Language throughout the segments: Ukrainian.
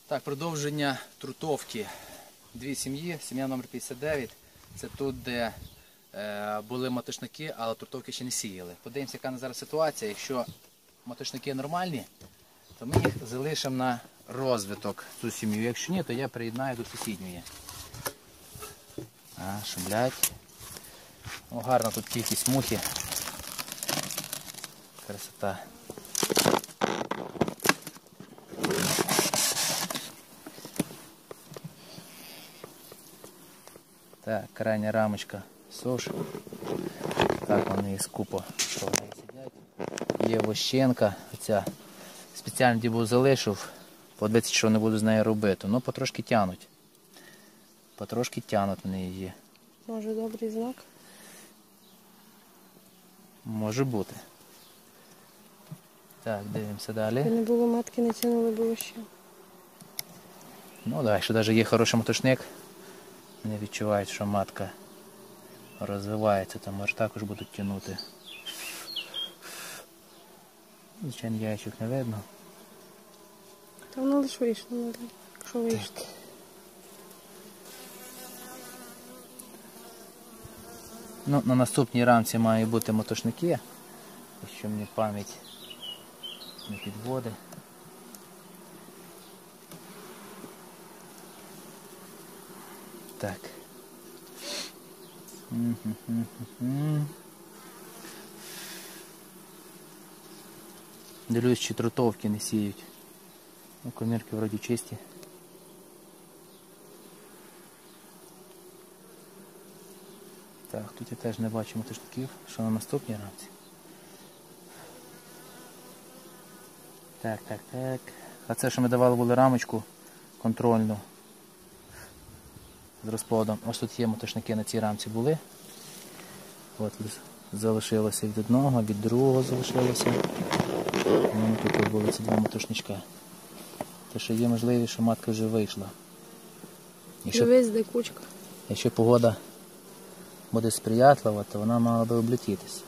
Так, продовження трутовки. Дві сім'ї, сім'я номер 59. Це тут, де були мотошники, але трутовки ще не сіяли. Подивимося, яка на зараз ситуація. Якщо мотошники нормальні, то ми їх залишимо на розвиток, цю сім'ю. Якщо ні, то я приєднаю до сусідньої. Шумлять. О, гарна тут кількість мухи. Красота. Так, крайня рамочка СОЖ. Так, вони із купу, що вони сидять. Є вощенка, оця спеціально дібу залишив, подивитися, що не буду з нею робити. Ну, потрошки тянуть. Потрошки тянуть вони її. Може, добрий знак? Може бути. Так, дивимося далі. Якби не було матки, не тянули б ще. Ну, так, якщо навіть є хороший мотошник, не відчувають, що матка розвивається, то може також будуть тягнути. Звичайно, яєчок не видно. Та воно лише вийшло, якщо вийшло. Ну, на наступній рамці мають бути мотошники, якщо мені пам'ять не підводить. Так. Дивлюсь, чи трутовки не сіють. Ну, комірки вроді чисті. Так, тут я теж не бачу мотошників, що на наступній рамці. Так. А це, що ми давали, були рамочку контрольну з розплодом. Ось тут є мотошники, на цій рамці були. От залишилося від одного, від другого залишилося. Ну, тут були ці два мотошничка. Те, що є можливість, що матка вже вийшла. Дивись, де кучка. Якщо погода буде сприятлива, то вона мала би облетітись.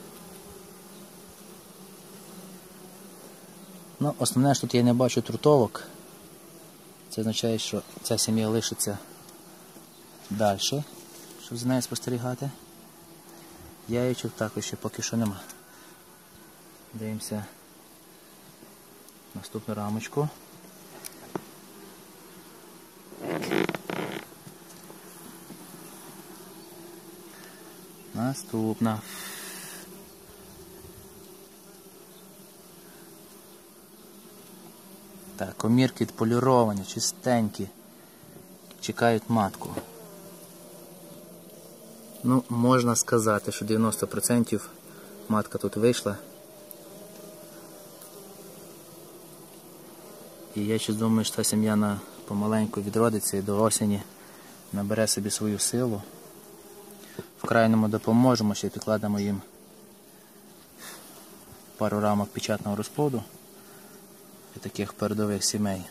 Ну, основне, що тут я не бачу трутовок. Це означає, що ця сім'я лишиться далі, щоб з нею спостерігати. Яєчок також ще поки що нема. Дивимося наступну рамочку. Наступна. Так, комірки поліровані, чистенькі. Чекають матку. Ну, можна сказати, що 90% матка тут вийшла. І я ще думаю, що ця сім'я помаленьку відродиться і до осені набере собі свою силу. В крайньому допоможемо, ще підкладемо їм пару рамок печатного розплоду для таких передових сімей.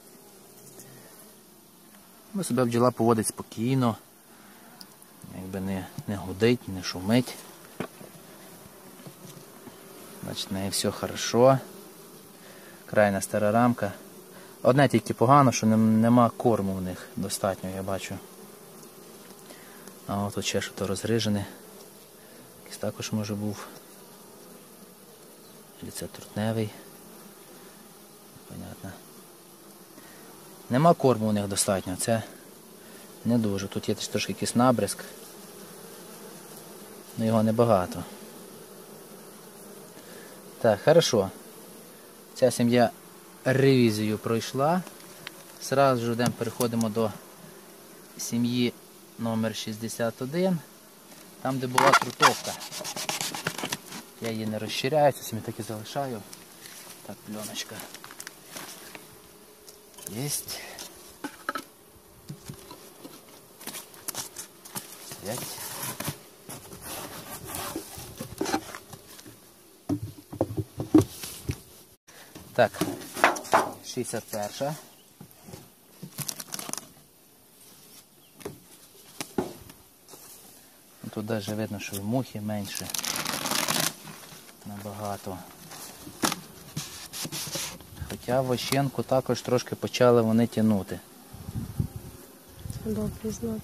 Ну, себе бджола поводить спокійно, якби не гудить, не шумить. Значить, в неї все хорошо. Крайня стара рамка. Одне тільки погано, що нема корму в них достатньо, я бачу. А от тут ще що-то розгрижене. Якийсь також може був. Чи це трутневий. Понятно. Нема корму у них достатньо, це не дуже. Тут є трошки якийсь набризк. але його небагато. Так, хорошо. Ця сім'я ревізію пройшла. Зразу ж переходимо до сім'ї номер 61, там де була трутовка. Я її не розширяю, цю сім'ю так і залишаю. Так, пленочка. Єсть. Стоять. Так, 61. Тут навіть видно, що мухи менше. Набагато. Хоча вощенку також трошки почали вони тягнути. Це добрий знак.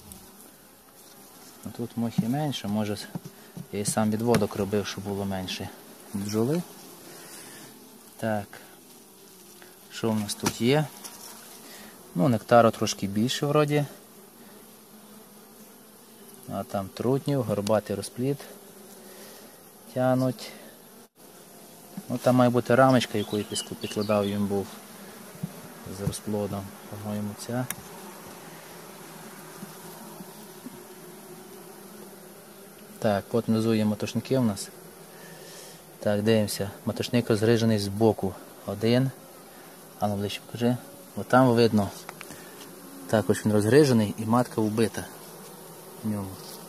Тут мухи менше, може я і сам відводок робив, щоб було менше бджоли. Так, що в нас тут є? Ну, нектару трошки більше вроді. А там трутнів, горбатий розплід тянуть. Ну, там має бути рамочка, яку я підкладав їм був з розплодом. По-моєму, ця. Так, от внизу є матошники у нас. Так, дивимося. Матошник розгрижений з боку. Один. А ну ближче покажи. От там видно. Також він розгрижений і матка вбита в ньому.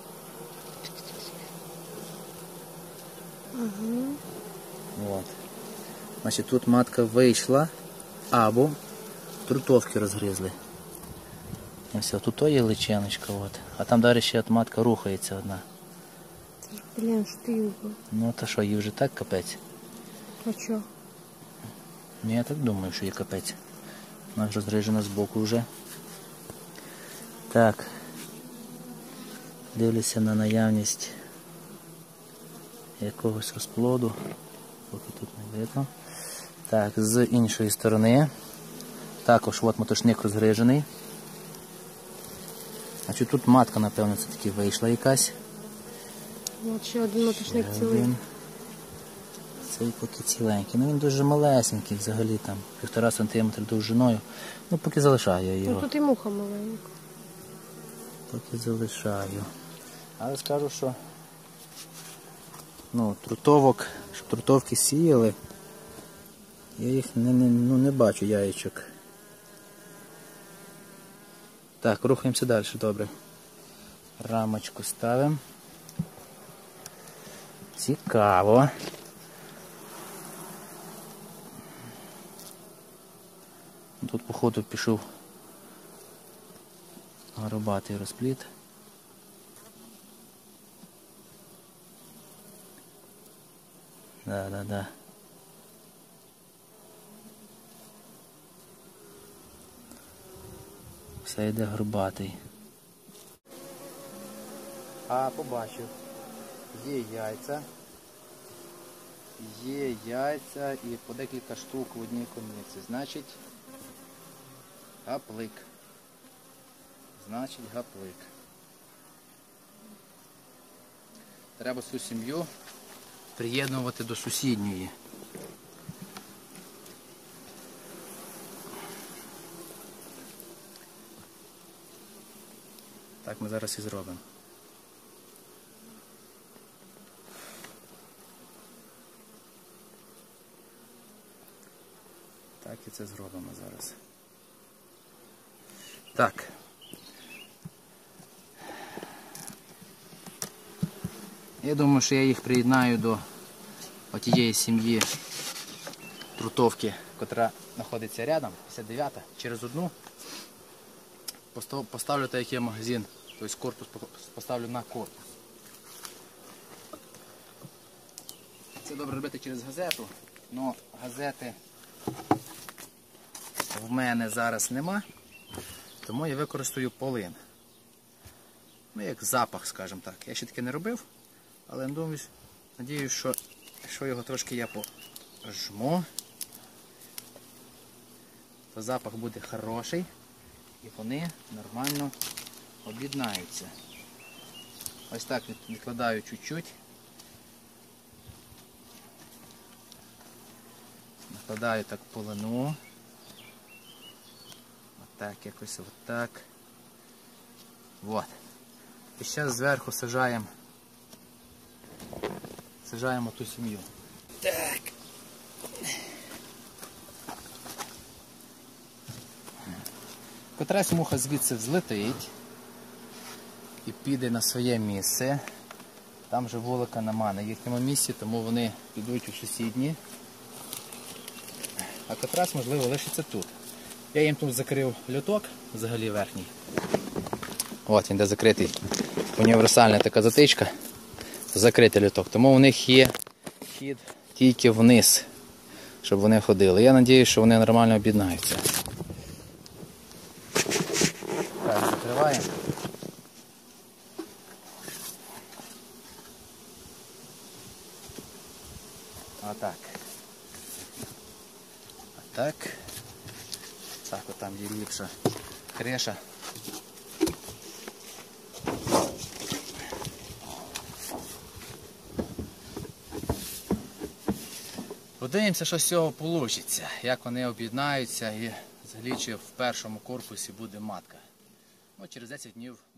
От. Значить, тут матка вийшла або трутовки розгризли. Ось тут то є личиночка. От. А там далі ще матка рухається одна. Блін, що ти юго? Ну та що, їй вже так капець? А чо? Ну я так думаю, що є капець. Вона ж розгрижена збоку вже. Так. Дивлюся на наявність якогось розплоду. Поки тут не видно. Так, з іншої сторони. Також от матошник розгрижений. Значить тут матка, напевно, це таки вийшла якась. От ще один матошник цілий. Цей поки ціленький. Ну він дуже малесенький взагалі там. 1,5 см довжиною. Ну поки залишаю його. Ну тут і муха маленька. Поки залишаю. Але скажу, що ну, трутовок, щоб трутовки сіяли, я їх не бачу яєчок. Так, рухаємося далі, добре. Рамочку ставимо. Цікаво. Тут, походу, пішов горбатий розплід. Да. Все йде горбатий. А, побачив. Є яйця і по декілька штук в одній комірці. Значить, гаплик. Треба цю сім'ю приєднувати до сусідньої. Так ми зараз і зробимо. Так і це зробимо зараз. Так. Я думаю, що я їх приєднаю до отієї сім'ї трутовки, котра знаходиться рядом, 59-та, через одну. Поставлю так, як є магазин, тобто корпус поставлю на корпус. Це добре робити через газету, але газети в мене зараз нема, тому я використаю полин. Ну, як запах, скажімо так. Я ще таке не робив, але надіюсь, що його трошки я пожму, то запах буде хороший і вони нормально об'єднаються. Ось так відкладаю чуть-чуть. Накладаю так полину. Отак, якось отак. Вот. І зараз зверху сажаємо ту сім'ю. Так. Котрась муха звідси взлетить і піде на своє місце. Там же вулика нема на їхньому місці, тому вони підуть у сусідні. А котрась, можливо, лишиться тут. Я їм тут закрив льоток, взагалі верхній. От він де закритий. Універсальна така затичка. Закритий льоток. Тому у них є хід тільки вниз. щоб вони ходили. Я сподіваюся, що вони нормально об'єднаються. Так, закриваємо. Отак. Так. Так, от там є ліпша криша. Подивимося, що з цього вийде, як вони об'єднаються і взагалі чи в першому корпусі буде матка. Через 10 днів